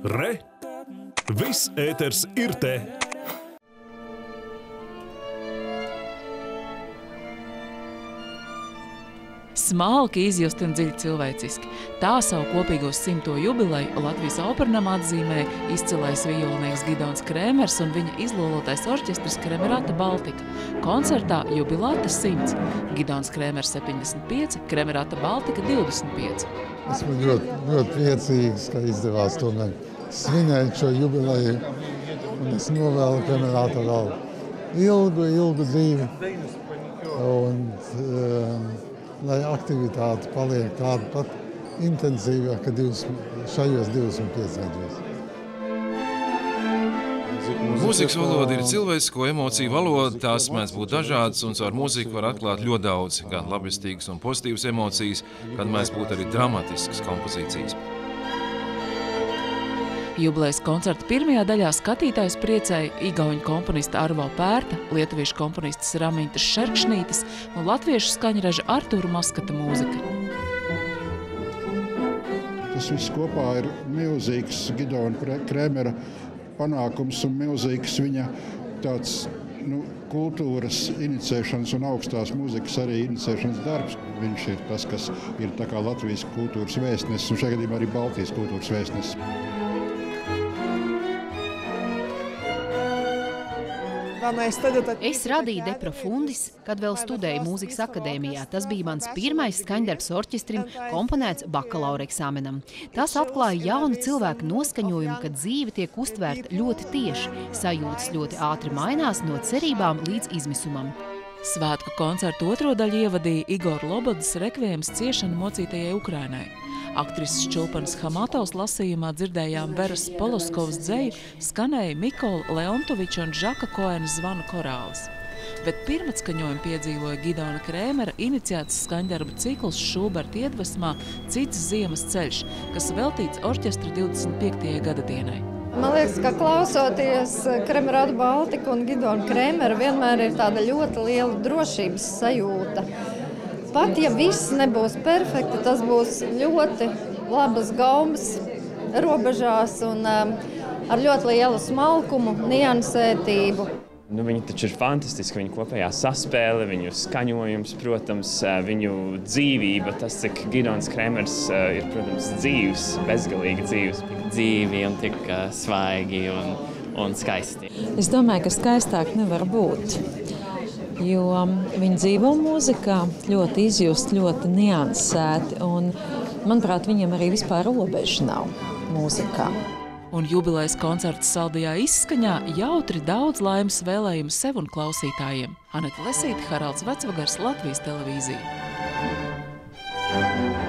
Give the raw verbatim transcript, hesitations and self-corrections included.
Re! Viss ēters ir te! Smalki, izjusti un dziļi cilvēciski. Tā savu kopīgo simto jubileju Latvijas Opernamā atzīmē izcilais violinieks Gidons Krēmers un viņa izlolotais orķestris Kremerata Baltika. Koncertā jubilāta simts. Gidons Krēmers septiņdesmit pieci, Kremerata Baltika divdesmit pieci. Esmu ļoti, ļoti priecīgs, ka izdevās tomēr svinēt šo jubileju. Un es novēlu Kremerata vēl ilgu, ilgu dzīvi. Un, um, lai aktivitāte paliek tāda pat intensīvā, ka šajos divdesmit piecos gados. Mūzikas valoda ir cilvēcisko emociju valoda, tās mēdz būt dažādas un caur mūziku var atklāt ļoti daudz, gan labestīgas un pozitīvas emocijas, gan mēdz būt arī dramatiskas kompozīcijas. Jubilejas koncerta pirmajā daļā skatītājus priecēja igauņu komponista Arvo Pērta, lietuviešu komponistas Ramintas Šerkšnītes un latviešu skaņraža Artūra Maskata mūzika. Tas viss kopā ir milzīgs Gidona Krēmera panākums un milzīgs viņa tāds nu, kultūras inicēšanas un augstās mūzikas arī inicēšanas darbs. Viņš ir tas, kas ir tā kā Latvijas kultūras vēstnesis un šajā gadījumā arī Baltijas kultūras vēstnesis. Es radīju De Profundis, kad vēl studēju mūzikas akadēmijā. Tas bija mans pirmais skaņdarbs orķestrim, komponēts bakalaura eksāmenam. Tas atklāja jaunu cilvēku noskaņojumu, kad dzīve tiek uztvērta ļoti tieši, sajūtas ļoti ātri mainās no cerībām līdz izmisumam. Svētku koncertu otro daļu ievadīja Igora Lobodas rekviems ciešanu mocītajai Ukrainai. Aktrises Čulpanas Hamatovs lasījumā dzirdējām Veras Poloskovas dzeju, skanēja Mikola Leontoviča un Žaka Koena zvanu korālis. Bet pirmatskaņojumu piedzīvoja Gidona Krēmera iniciēts skaņdarbu cikls Šuberta iedvesmā Cits ziemas ceļš, kas veltīts orķestra divdesmit piektajai gadadienai. Man liekas, ka klausoties Kremerata Baltiku un Gidona Krēmera vienmēr ir tāda ļoti liela drošības sajūta. Pat ja viss nebūs perfekti, tas būs ļoti labas gaumas robežās un um, ar ļoti lielu smalkumu, niansētību. Nu, viņi taču ir fantastiski, viņu kopējā saspēle, viņu skaņojums, protams, viņu dzīvība, tas, cik Gidons Krēmers ir, protams, dzīvs, bezgalīgi dzīvs. Dzīvi un tik svaigi un, un skaisti. Es domāju, ka skaistāk nevar būt. Jo viņi dzīvo mūzikā, ļoti izjust, ļoti niansēti, un, manuprāt, viņiem arī vispār robežu nav mūzikā. Un jubilejas koncerta saldajā izskaņā jautri daudz laimes vēlējumu sev un klausītājiem. Aneta Lesīte, Haralds Vecvagars, Latvijas televīzija.